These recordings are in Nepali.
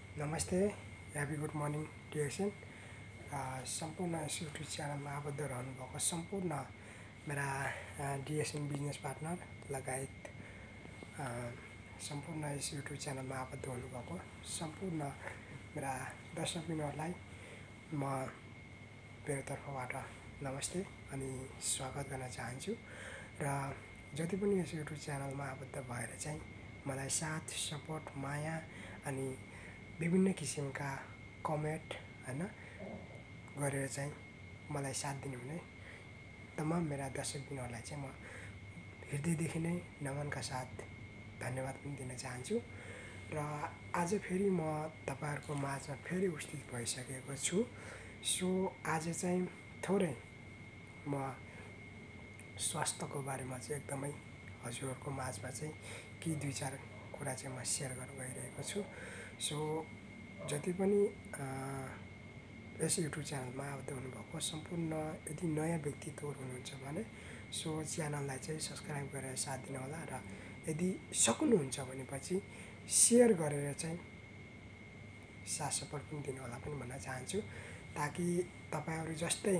नमस्ते, ह्यापी गुड मर्निङ डिएसन। सम्पूर्ण यस युट्युब च्यानलमा आबद्ध रहनुभएको सम्पूर्ण मेरा डिएसन बिजनेस पार्टनर लगायत सम्पूर्ण यस युट्युब च्यानलमा आबद्ध हुनुभएको सम्पूर्ण मेरा दर्शकबिनहरूलाई म मेरो तर्फबाट नमस्ते अनि स्वागत गर्न चाहन्छु। र जति पनि यस युट्युब च्यानलमा आबद्ध भएर चाहिँ मलाई साथ सपोर्ट माया अनि विभिन्न किसिमका कमेन्ट हैन गरेर चाहिँ मलाई साथ दिनुहुने तमाम मेरा दर्शकबिनहरूलाई चाहिँ म हृदयदेखि नै नमनका साथ धन्यवाद पनि दिन चाहन्छु। र आज फेरि म तपाईहरुको माझमा फेरि उपस्थित भइसकेको छु। सो आज चाहिँ थोरै म स्वास्थ्यको बारेमा चाहिँ एकदमै हजुरहरुको माझमा चाहिँ केही दुई चार कुरा चाहिँ म शेयर गर्न गइरहेको छु। सो जति पनि यस युट्युब च्यानलमा आबद्ध हुनुभएको सम्पूर्ण यदि नयाँ व्यक्तित्वहरू हुनुहुन्छ भने सो च्यानललाई चाहिँ सब्स्क्राइब गरेर साथ दिनुहोला र यदि सक्नुहुन्छ भनेपछि शेयर गरेर चाहिँ साथ सपोर्ट पनि दिनुहोला पनि भन्न चाहन्छु, ताकि तपाईहरु जस्तै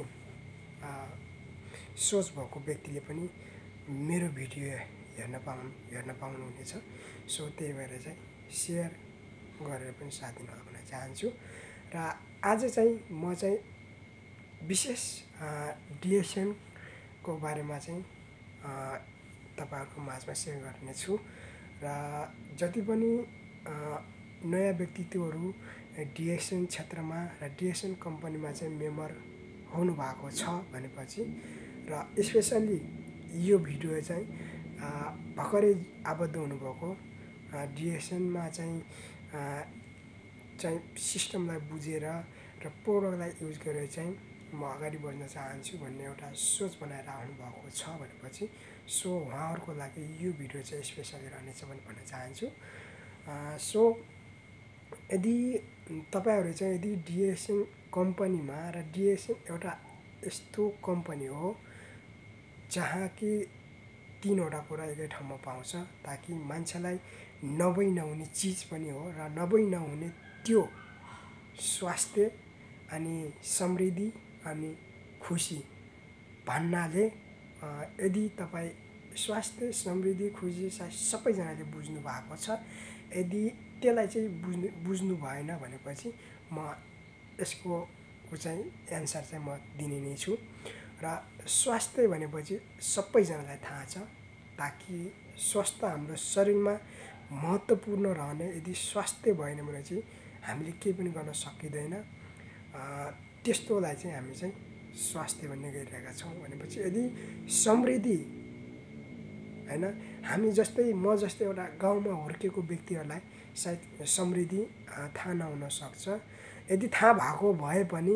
सोच भएको व्यक्तिले पनि मेरो भिडियो हेर्न पाउनुहुनेछ। सो त्यही भएर चाहिँ शेयर गरेर पनि साथ दिनुहोला भन्न चाहन्छु। र आज चाहिँ म चाहिँ विशेष डिएसनको बारेमा चाहिँ तपाईहरुको माझमा शेयर गर्नेछु। र जति पनि नयाँ व्यक्तित्वहरू डिएसन क्षेत्रमा र डिएसन कम्पनीमा चाहिँ मेम्बर हुनु भएको छ भनेपछि र स्पेशली यो भिडियो चाहिँ भर्खरै आबद्ध हुनुभएको डिएसनमा चाहिँ सिस्टमलाई बुझेर र प्रोडक्टलाई युज गरेर चाहिँ म अगाडि बढ्न चाहन्छु भन्ने एउटा सोच बनाएर आउनु भएको छ भनेपछि सो उहाँहरुको लागि यो भिडियो चाहिँ स्पेशली रहनेछ पनि भन्न चाहन्छु। सो यदि तपाईहरु चाहिँ यदि डिएसन कम्पनीमा र डिएसन एउटा यस्तो कम्पनी हो जहाँ कि तीनवटा कुरा एकै ठाउँमा पाउँछ, ताकि मान्छेलाई नभई नहुने चीज पनि हो र नभई नहुने त्यो स्वास्थ्य अनि समृद्धि अनि खुशी भन्नाले यदि तपाई स्वास्थ्य समृद्धि खुशी सबैजनाले बुझ्नु भएको छ, यदि त्यसलाई चाहिँ बुझ्नु भएन भनेपछि म यसको चाहिँ एन्सर चाहिँ म दिने नै छु। र स्वास्थ्य भनेपछि सबैजनालाई थाहा छ, ताकि स्वस्थ हाम्रो शरीरमा महत्त्वपूर्ण रहने यदि स्वास्थ्य भएन भने चाहिँ हामीले केही पनि गर्न सकिदैन। त्यस्तोलाई चाहिँ हामी चाहिँ स्वास्थ्य भन्ने गरिरहेका छौँ भनेपछि यदि समृद्धि हैन हामी जस्तै म जस्तै एउटा गाउँमा हुर्केको व्यक्तिहरूलाई सायद समृद्धि थाहा नहुन सक्छ। यदि थाहा भएको भए पनि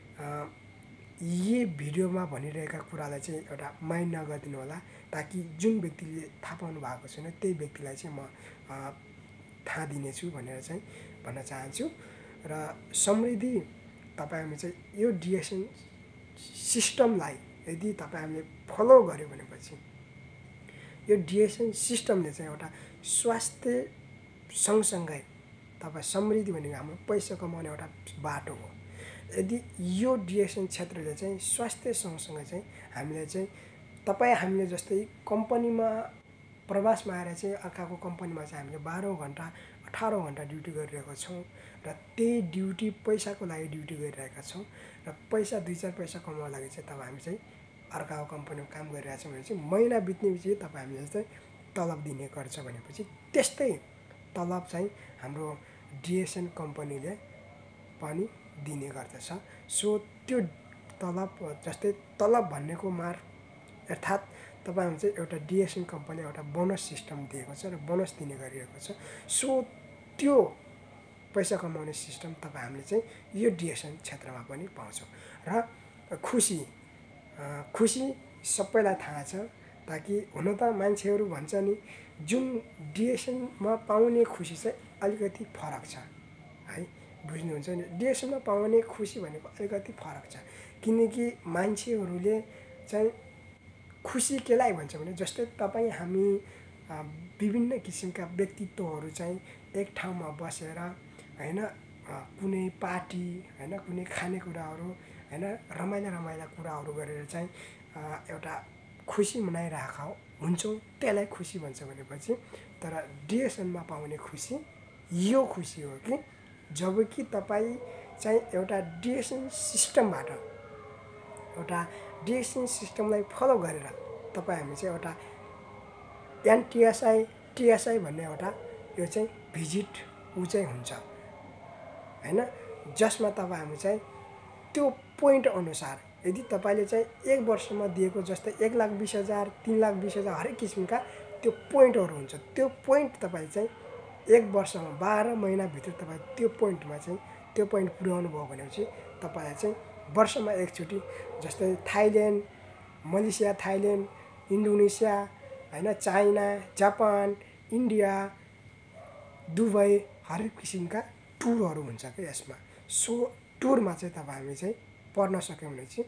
यी भिडियोमा भनिरहेका कुरालाई चाहिँ एउटा माइन्ड नगरिदिनु होला, ताकि जुन व्यक्तिले थाहा पाउनु भएको छैन त्यही व्यक्तिलाई चाहिँ म थाहा दिनेछु भनेर चाहिँ भन्न चाहन्छु। र समृद्धि तपाईहरुले चाहिँ यो डिएसन सिस्टमलाई यदि तपाईहरुले फलो गर्यो भनेपछि यो डिएसन सिस्टमले चाहिँ एउटा स्वास्थ्य सँगसँगै तपाई समृद्धि भनेको हाम्रो पैसा कमाउने एउटा बाटो हो। यदि यो डिएसन क्षेत्रले चाहिँ स्वास्थ्य सँगसँगै चाहिँ हामीले चाहिँ हामीले जस्तै कम्पनीमा प्रवासमा आएर चाहिँ अर्काको कम्पनीमा चाहिँ हामीले 12 घण्टा 18 घण्टा ड्युटी गरिरहेका छौँ र त्यही ड्युटी पैसाको लागि ड्युटी गरिरहेका छौँ र पैसा 2-4 पैसा कमाउनको लागि चाहिँ तब हामी चाहिँ अर्काको कम्पनीमा काम गरिरहेका छौँ भने चाहिँ महिना बित्नेपछि तपाईँ हामीले चाहिँ तलब दिने गर्छ भनेपछि त्यस्तै तलब चाहिँ हाम्रो डिएसन कम्पनीले पनि दिने गर्दछ। सो त्यो तलब जस्तै तलब भन्नेको अर्थात् तपाईहरु चाहिँ एउटा डिएसन कम्पनीले एउटा बोनस सिस्टम दिएको छ र बोनस दिने गरिरहेको छ। सो त्यो पैसा कमाउने सिस्टम हामीले चाहिँ यो डिएसन क्षेत्रमा पनि पाउँछौँ। र खुशी सबैलाई थाहा छ, ताकि हुन त मान्छेहरू भन्छ नि जुन डिएसनमा पाउने खुशी चाहिँ अलिकति फरक छ है, बुझ्नुहुन्छ नि, डिएसनमा पाउने खुशी भनेको अलिकति फरक छ। किनकि मान्छेहरूले चाहिँ खुशी केलाई भन्छ भने जस्तै तपाई हामी विभिन्न किसिमका व्यक्तित्वहरू चाहिँ एक ठाउँमा बसेर हैन कुनै पार्टी हैन कुनै खानेकुराहरू हैन रमाइला कुराहरू गरेर चाहिँ एउटा खुसी मनाइरहेका हुन्छौँ, त्यसलाई खुसी भन्छ भनेपछि। तर डिएसनमा पाउने खुसी यो खुसी हो कि जब कि तपाईँ चाहिँ एउटा डिएसन सिस्टमबाट एउटा डिएसन सिस्टमलाई फलो गरेर तपाईँ हामी चाहिँ एउटा टिएसआई भन्ने एउटा यो चाहिँ भिजिट ऊ चाहिँ हुन्छ हैन, जसमा तपाईँ हामी चाहिँ त्यो पोइन्ट अनुसार यदि तपाईँले चाहिँ 1 वर्षमा दिएको जस्तै 1,20,000 3,20,000 हरेक किसिमका त्यो पोइन्टहरू हुन्छ। त्यो पोइन्ट तपाईँ चाहिँ 1 वर्षमा 12 महिनाभित्र तपाईँ त्यो पोइन्टमा चाहिँ त्यो पोइन्ट पुर्याउनु भयो भनेपछि तपाईँलाई चाहिँ वर्षमा एकचोटि जस्तै थाइल्यान्ड, मलेसिया, थाइल्यान्ड, इन्डोनेसिया हैन, चाइना, जापान, इन्डिया, दुबई हरेक किसिमका टुरहरू हुन्छ क्या यसमा। सो टुरमा चाहिँ तपाईँ हामी चाहिँ पढ्न सक्यौँ भने चाहिँ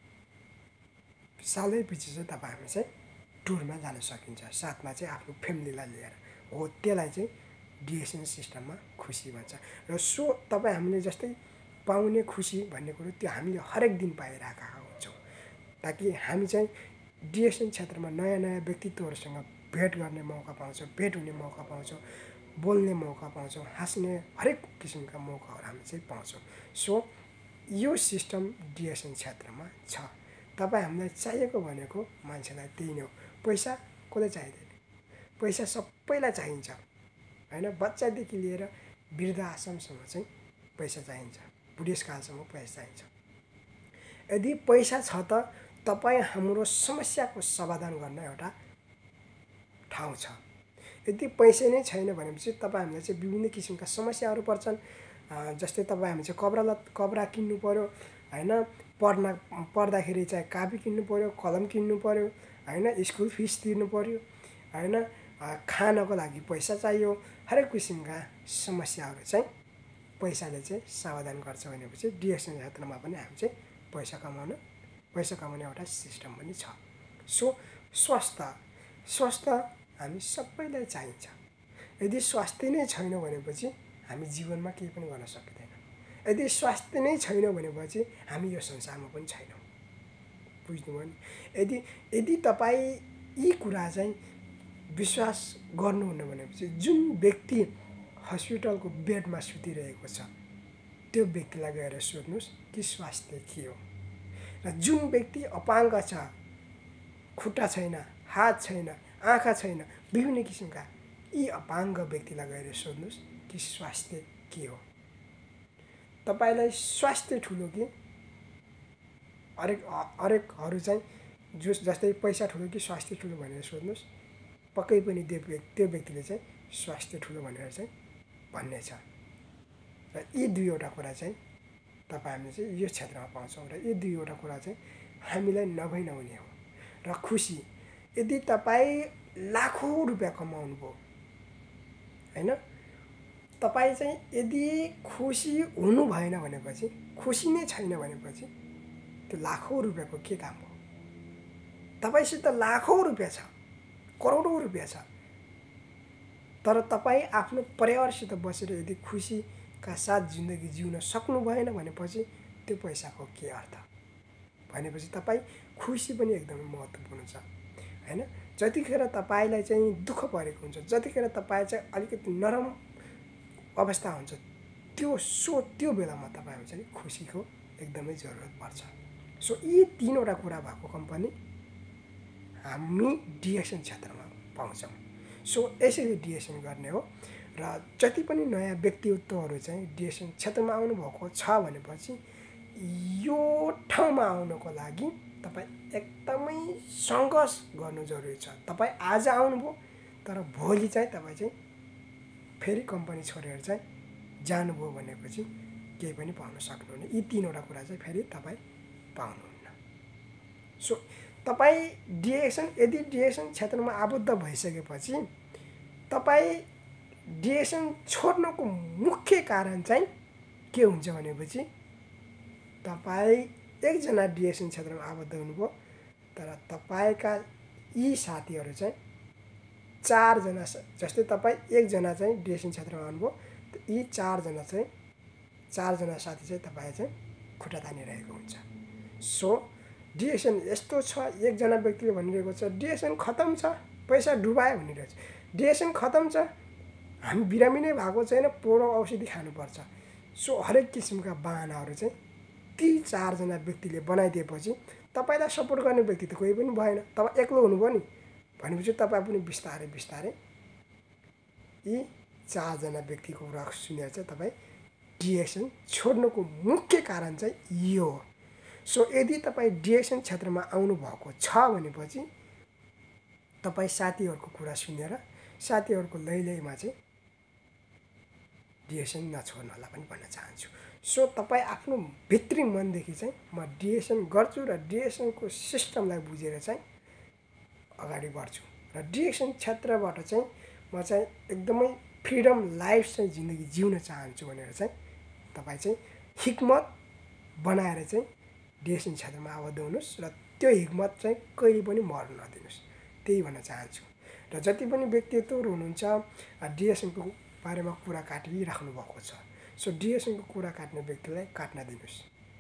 सालै पछि चाहिँ तपाईँ हामी चाहिँ टुरमा जान सकिन्छ, साथमा चाहिँ आफ्नो फ्यामिलीलाई लिएर। हो त्यसलाई चाहिँ डिएसन सिस्टममा खुसी भन्छ। र सो तपाईँ हामीले जस्तै पाउने खुसी भन्ने कुरो त्यो हामीले हरेक दिन पाइरहेका हुन्छौँ, ताकि हामी चाहिँ डिएसन क्षेत्रमा नयाँ नयाँ व्यक्तित्वहरूसँग भेट गर्ने मौका पाउँछौँ, भेट हुने मौका पाउँछौँ, बोल्ने मौका पाउँछौँ, हाँस्ने हरेक किसिमका मौकाहरू हामी चाहिँ पाउँछौँ। सो यो सिस्टम डिएसन क्षेत्रमा छ। तपाईँ हामीलाई चाहिएको भनेको मान्छेलाई त्यही नै हो। पैसा कसलाई चाहिँदैन, पैसा सबैलाई चाहिन्छ हैन, बच्चादेखि लिएर वृद्ध आश्रमसम्म चाहिँ पैसा चाहिन्छ, बुढेसकालसम्म पैसा चाहिन्छ। यदि पैसा छ त तपाईँ हाम्रो समस्याको समाधान गर्न एउटा ठाउँ छ। यदि पैसा नै छैन भनेपछि तपाईँ हामीलाई चाहिँ विभिन्न किसिमका समस्याहरू पर्छन्। जस्तै तपाईँ हामी चाहिँ कपडा किन्नु पर्यो हैन, पढ्दाखेरि चाहिँ कापी किन्नु पर्यो, कलम किन्नु पर्यो हैन, स्कुल फिस तिर्नु पर्यो हैन, खानको लागि पैसा चाहियो। हरेक किसिमका समस्याहरू चाहिँ पैसाले चाहिँ समाधान गर्छ भनेपछि डिएसन क्षेत्रमा पनि हामी चाहिँ पैसा कमाउने एउटा सिस्टम पनि छ। सो स्वास्थ्य हामी सबैलाई चाहिन्छ। यदि स्वास्थ्य नै छैन भनेपछि हामी जीवनमा केही पनि गर्न सकिँदैन। यदि स्वास्थ्य नै छैन भनेपछि हामी यो संसारमा पनि छैनौँ, बुझ्नुभयो नि। यदि तपाईँ यी कुरा चाहिँ विश्वास गर्नुहुन्न भनेपछि जुन व्यक्ति हस्पिटलको बेडमा सुतिरहेको छ त्यो व्यक्तिलाई गएर सोध्नुहोस् कि स्वास्थ्य के हो। र जुन व्यक्ति अपाङ्ग छ, खुट्टा छैन, हात छैन, आँखा छैन, विभिन्न किसिमका यी अपाङ्ग व्यक्तिलाई गएर सोध्नुहोस् कि स्वास्थ्य के हो। तपाईँलाई स्वास्थ्य ठुलो कि हरेकहरू चाहिँ जस्तै पैसा ठुलो कि स्वास्थ्य ठुलो भनेर सोध्नुहोस्, पक्कै पनि त्यो व्यक्तिले चाहिँ स्वास्थ्य ठुलो भनेर चाहिँ भन्ने छ। र यी दुईवटा कुरा चाहिँ तपाईँ हामीले चाहिँ यो क्षेत्रमा पाउँछौँ। र यी दुईवटा कुरा चाहिँ हामीलाई नहुने हो। र खुसी, यदि तपाईँ लाखौँ रुपियाँ कमाउनु भयो हैन, तपाईँ चाहिँ यदि खुसी हुनु भएन भनेपछि, खुसी नै छैन भनेपछि त्यो लाखौँ रुपियाँको के काम हो। तपाईँसित लाखौँ रुपियाँ छ, करोडौँ रुपियाँ छ, तर तपाईँ आफ्नो परिवारसित बसेर यदि खुसीका साथ जिन्दगी जिउन सक्नु भएन भनेपछि त्यो पैसाको के अर्थ भनेपछि तपाईँ खुसी पनि एकदमै महत्त्वपूर्ण छ हैन। जतिखेर तपाईँलाई चाहिँ दुःख परेको हुन्छ, जतिखेर तपाईँ चाहिँ अलिकति नरम अवस्था हुन्छ, त्यो बेलामा तपाईँहरू चाहिँ खुसीको एकदमै जरुरत पर्छ। सो यी तीनवटा कुरा भएको कम्पनी हामी डिएसन क्षेत्रमा पाउँछौँ। सो यसरी डिएसन गर्ने हो। र जति पनि नयाँ व्यक्तित्वहरू चाहिँ डिएसन क्षेत्रमा आउनुभएको छ भनेपछि यो ठाउँमा आउनको लागि तपाईँ एकदमै सङ्घर्ष गर्नु जरुरी छ। तपाईँ आज आउनुभयो तर भोलि चाहिँ तपाईँ चाहिँ फेरि कम्पनी छोडेर चाहिँ जानुभयो भनेपछि केही पनि पाउन सक्नुहुन्न। यी तीनवटा कुरा चाहिँ फेरि तपाईँ पाउनुहुन्न। सो तपाईँ यदि डिएसन क्षेत्रमा आबद्ध भइसकेपछि तपाईँ डिएसन छोड्नको मुख्य कारण चाहिँ के हुन्छ भनेपछि तपाईँ एकजना डिएसन क्षेत्रमा आबद्ध हुनुभयो तर तपाईँका यी साथीहरू चाहिँ 4 जना, जस्तै तपाईँ एकजना चाहिँ डिएसन क्षेत्रमा आउनुभयो यी चारजना साथी चाहिँ तपाईँ चाहिँ खुट्टा तानिरहेको हुन्छ। सो डिएक्सन यस्तो छ, एकजना व्यक्तिले भनिरहेको छ डिएक्सन खतम छ, पैसा डुबायो भनिरहेको छ। डिएक्सन खतम छ, हामी बिरामी नै भएको छैन, पोडो औषधि खानुपर्छ। सो हरेक किसिमका बाहनाहरू चाहिँ ती चारजना व्यक्तिले बनाइदिएपछि तपाईँलाई सपोर्ट गर्ने व्यक्ति त कोही पनि भएन, तपाईँ एक्लो हुनुभयो नि भनेपछि तपाईँ पनि बिस्तारै बिस्तारै यी चारजना व्यक्तिको कुरा सुनेर चाहिँ तपाईँ डिएक्सन छोड्नुको मुख्य कारण चाहिँ यो हो। सो यदि तपाईँ डिएक्सन क्षेत्रमा आउनुभएको छ भनेपछि तपाईँ साथीहरूको कुरा सुनेर साथीहरूको लैमा चाहिँ डिएक्सन नछोड्नु होला पनि भन्न चाहन्छु। सो तपाईँ आफ्नो भित्री मनदेखि चाहिँ म डिएक्सन गर्छु र डिएक्सनको सिस्टमलाई बुझेर चाहिँ अगाडि बढ्छु र डिएक्सन क्षेत्रबाट चाहिँ म चाहिँ एकदमै फ्रिडम लाइफ चाहिँ जिन्दगी जिउन चाहन्छु भनेर चाहिँ तपाईँ चाहिँ हिक्मत बनाएर चाहिँ डिएक्सन क्षेत्रमा आबद्ध हुनुहोस् र त्यो हिक्मत चाहिँ कहिले पनि मर्न नदिनुहोस्, त्यही भन्न चाहन्छु। र जति पनि व्यक्तित्वहरू हुनुहुन्छ डिएक्सनको बारेमा कुरा काटिराख्नु भएको छ। सो डिएक्सनको कुरा काट्ने व्यक्तिलाई काट्न दिनुहोस्।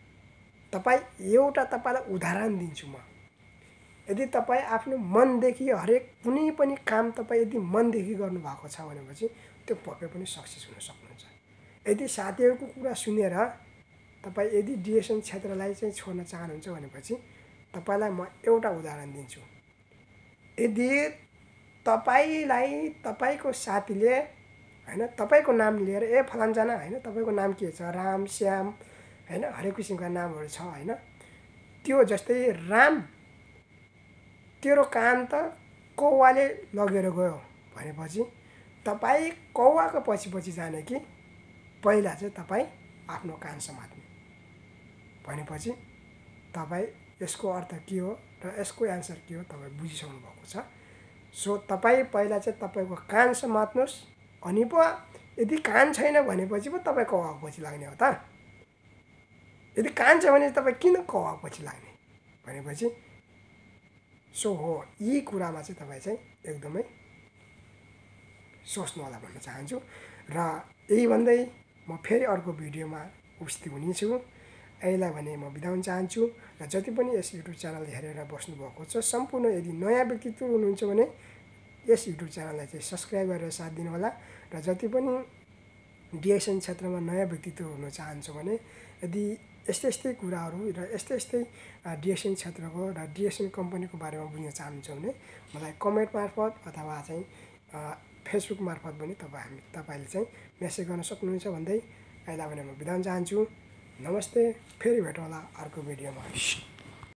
तपाईँलाई उदाहरण दिन्छु म। यदि तपाईँ आफ्नो मनदेखि हरेक कुनै पनि काम तपाईँ यदि मनदेखि गर्नुभएको छ भनेपछि त्यो पक्कै पनि सक्सेस हुन सक्नुहुन्छ। यदि साथीहरूको कुरा सुनेर तपाईँ यदि डिएक्सन क्षेत्रलाई चाहिँ छोड्न चाहनुहुन्छ भनेपछि तपाईँलाई म एउटा उदाहरण दिन्छु। यदि तपाईँलाई तपाईँको साथीले हैन तपाईँको नाम लिएर फलानजना हैन तपाईँको नाम के छ, राम श्याम हैन हरेक किसिमका नामहरू छ हैन, त्यो जस्तै राम तेरो कान त कौवाले लगेर गयो भनेपछि तपाईँ कौवाको पछि जाने कि पहिला चाहिँ तपाईँ आफ्नो कान समात्ने भनेपछि तपाईँ यसको अर्थ के हो र यसको एन्सर के हो तपाईँ बुझिसक्नु भएको छ। सो तपाईँ पहिला चाहिँ तपाईँको कान समात्नुहोस्, अनि पो यदि कान छैन भनेपछि पो तपाईँ कौवाको पछि लाग्ने हो त। यदि कान छ भने तपाईँ किन कौवाको पछि लाग्ने भनेपछि सो हो, यी कुरामा चाहिँ तपाईँ चाहिँ एकदमै सोच्नु होला भन्न चाहन्छु। र यही भन्दै म फेरि अर्को भिडियोमा उपस्थित हुनेछु। यसलाई भने म बिदा हुन चाहन्छु। र जति पनि यस युट्युब च्यानल हेरेर बस्नुभएको छ सम्पूर्ण यदि नयाँ व्यक्तित्व हुनुहुन्छ भने यस युट्युब च्यानललाई चाहिँ सब्सक्राइब गरेर साथ दिनुहोला। र जति पनि डिएक्सन क्षेत्रमा नयाँ व्यक्तित्व हुन चाहन्छ भने यदि यस्तै कुराहरू र यस्तै डिएक्सन क्षेत्रको र डिएक्सन कम्पनीको बारेमा बुझ्न चाहनुहुन्छ भने मलाई कमेन्ट मार्फत अथवा चाहिँ फेसबुक मार्फत पनि तपाईँले चाहिँ मेसेज गर्न सक्नुहुन्छ भन्दै यसलाई भने म बिदा हुन चाहन्छु। नमस्ते, फेरि भेटौँला अर्को भिडियोमा।